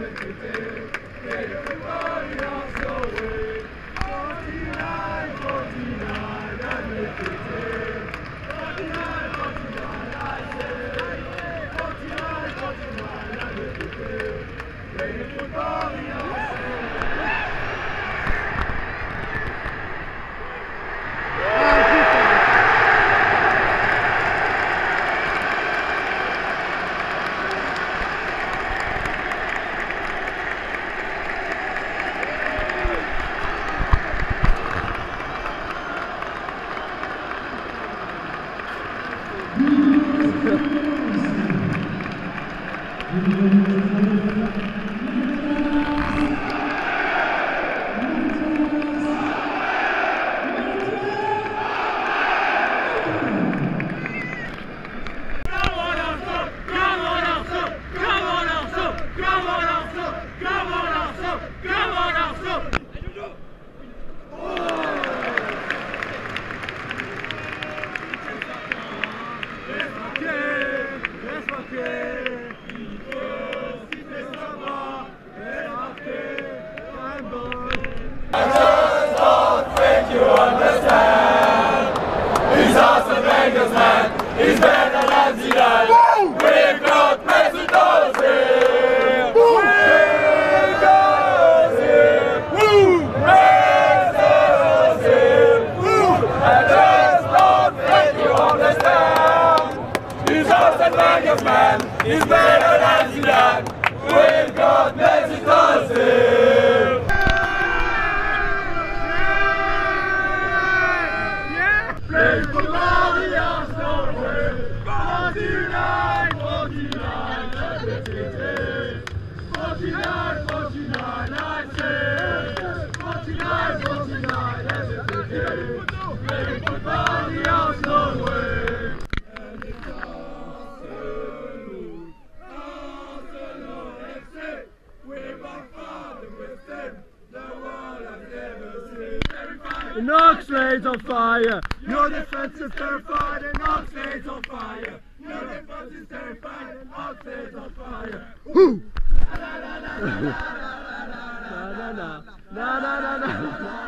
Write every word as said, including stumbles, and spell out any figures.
He's better than Zidane. We've got Mesut Özil. We've got Özil. Mesut Özil. I just don't think you understand. He's Arsene Wenger's man. He's better than Zidane. We've got Mesut Özil. Play football, the Arsenal way. forty-nine, forty-nine, forty-nine, forty-nine, I say. forty-nine, forty-nine, play football, the Arsenal way. And it's Arsenal, Arsenal F C. We're by far the best team the world has ever seen. And Oxlade's on fire. Your defense is terrified and Oxlade's on fire. Your defense is terrified and Oxlade's on fire. Woo! Na na na na na na na na na na na.